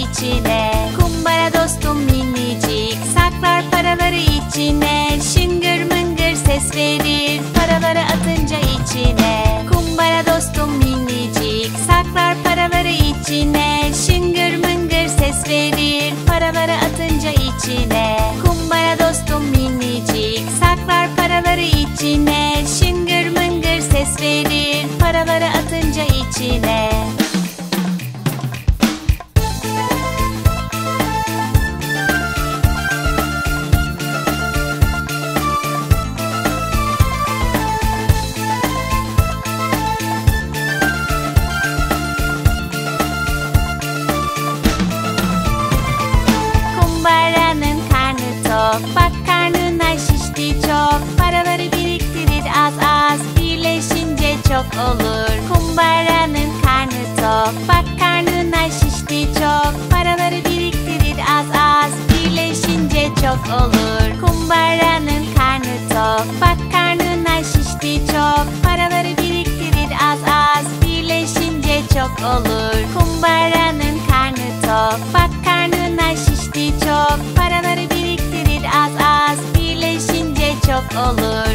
içine. Kumbara dostum minicik, saklar paraları içine. Şıngır mıngır ses verir, paraları atınca içine. Kumbara dostum minicik, saklar paraları içine. Şıngır mıngır ses verir, paraları atınca içine. Kumbara dostum minicik, saklar paraları içine. Şıngır mıngır ses verir, paraları atınca içine. Kumbaranın karnı tok, bak karnına şişti çok. Paraları biriktirir az az, birleşince çok olur. Kumbaranın karnı tok, bak karnına şişti çok. Paraları biriktirir az az, birleşince çok olur. Kumbaranın karnı tok, bak karnına şişti çok. Paraları biriktirir az az, birleşince çok olur. Kumbaranın karnı tok, bak karnına şişti çok. Paraları biriktirir az az, birleşince çok olur.